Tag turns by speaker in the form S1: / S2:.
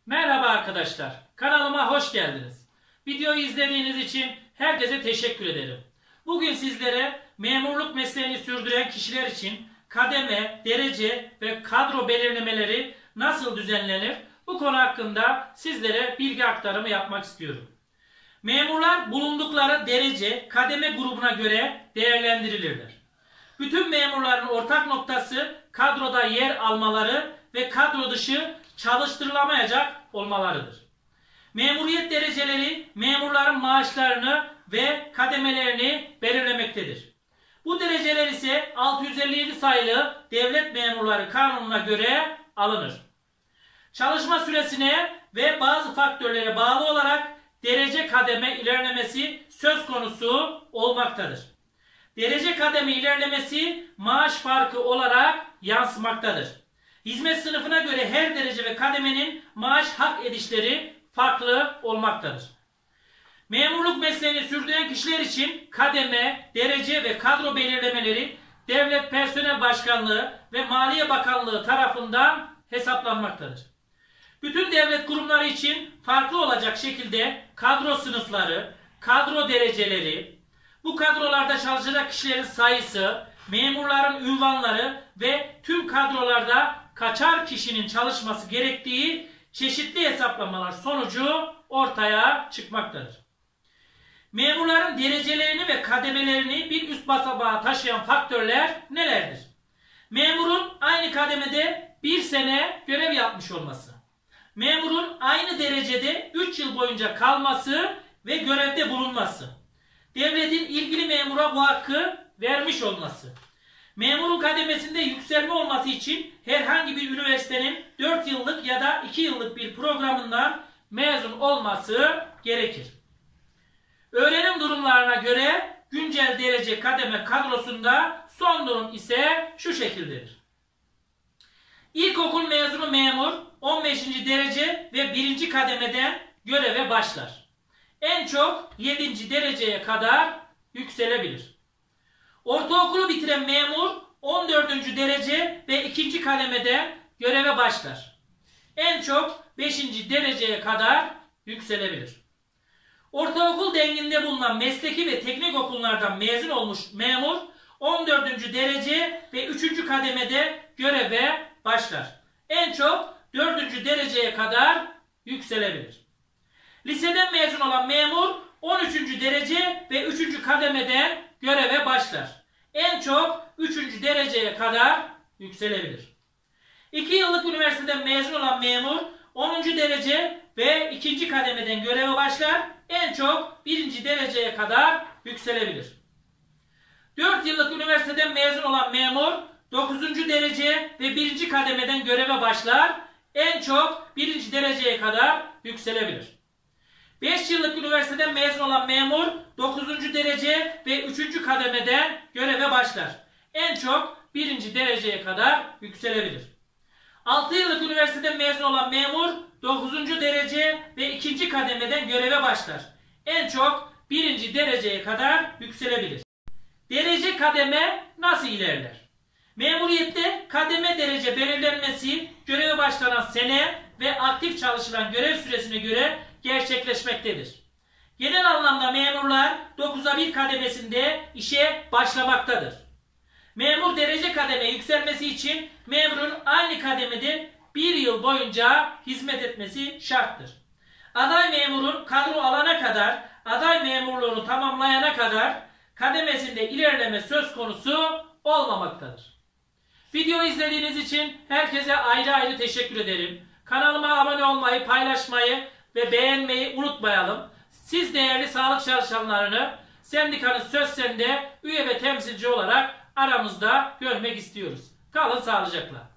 S1: Merhaba arkadaşlar, kanalıma hoş geldiniz. Videoyu izlediğiniz için herkese teşekkür ederim. Bugün sizlere memurluk mesleğini sürdüren kişiler için kademe, derece ve kadro belirlemeleri nasıl düzenlenir? Bu konu hakkında sizlere bilgi aktarımı yapmak istiyorum. Memurlar bulundukları derece, kademe grubuna göre değerlendirilirler. Bütün memurların ortak noktası kadroda yer almaları ve kadro dışı çalıştırılamayacak olmalarıdır. Memuriyet dereceleri memurların maaşlarını ve kademelerini belirlemektedir. Bu dereceler ise 657 sayılı Devlet Memurları Kanunu'na göre alınır. Çalışma süresine ve bazı faktörlere bağlı olarak derece kademe ilerlemesi söz konusu olmaktadır. Derece kademe ilerlemesi maaş farkı olarak yansımaktadır. Hizmet sınıfına göre her derece ve kademenin maaş hak edişleri farklı olmaktadır. Memurluk mesleğini sürdüren kişiler için kademe, derece ve kadro belirlemeleri Devlet Personel Başkanlığı ve Maliye Bakanlığı tarafından hesaplanmaktadır. Bütün devlet kurumları için farklı olacak şekilde kadro sınıfları, kadro dereceleri, bu kadrolarda çalışacak kişilerin sayısı, memurların ünvanları ve tüm kadrolarda kaçar kişinin çalışması gerektiği çeşitli hesaplamalar sonucu ortaya çıkmaktadır. Memurların derecelerini ve kademelerini bir üst basamağa taşıyan faktörler nelerdir? Memurun aynı kademede bir sene görev yapmış olması, memurun aynı derecede 3 yıl boyunca kalması ve görevde bulunması, devletin ilgili memura bu hakkı vermiş olması, memurun kademesinde yükselme olması için herhangi bir üniversitenin 4 yıllık ya da 2 yıllık bir programından mezun olması gerekir. Öğrenim durumlarına göre güncel derece kademe kadrosunda son durum ise şu şekildedir. İlkokul mezunu memur 15. derece ve 1. kademeden göreve başlar. En çok 7. dereceye kadar yükselebilir. Ortaokulu bitiren memur 14. derece ve 2. kademeden göreve başlar. En çok 5. dereceye kadar yükselebilir. Ortaokul denginde bulunan mesleki ve teknik okullardan mezun olmuş memur 14. derece ve 3. kademede göreve başlar. En çok 4. dereceye kadar yükselebilir. Liseden mezun olan memur 13. derece ve 3. kademeden göreve başlar. En çok 3. dereceye kadar yükselebilir. 2 yıllık üniversiteden mezun olan memur 10. derece ve 2. kademeden göreve başlar. En çok 1. dereceye kadar yükselebilir. 4 yıllık üniversiteden mezun olan memur 9. derece ve 1. kademeden göreve başlar. En çok 1. dereceye kadar yükselebilir. 5 yıllık üniversiteden mezun olan memur 9. derece ve 3. kademeden göreve başlar. En çok 1. dereceye kadar yükselebilir. 6 yıllık üniversiteden mezun olan memur 9. derece ve 2. kademeden göreve başlar. En çok 1. dereceye kadar yükselebilir. Derece kademe nasıl ilerler? Memuriyette kademe derece belirlenmesi göreve başlanan sene ve aktif çalışılan görev süresine göre gerçekleşmektedir. Genel anlamda memurlar 9'a 1 kademesinde işe başlamaktadır. Memur derece kademe yükselmesi için memurun aynı kademede 1 yıl boyunca hizmet etmesi şarttır. Aday memurun kadro alana kadar, aday memurluğunu tamamlayana kadar kademesinde ilerleme söz konusu olmamaktadır. Videoyu izlediğiniz için herkese ayrı ayrı teşekkür ederim. Kanalıma abone olmayı, paylaşmayı ve beğenmeyi unutmayalım. Siz değerli sağlık çalışanlarını sendikanın Söz Sen'de üye ve temsilci olarak aramızda görmek istiyoruz. Kalın sağlıcakla.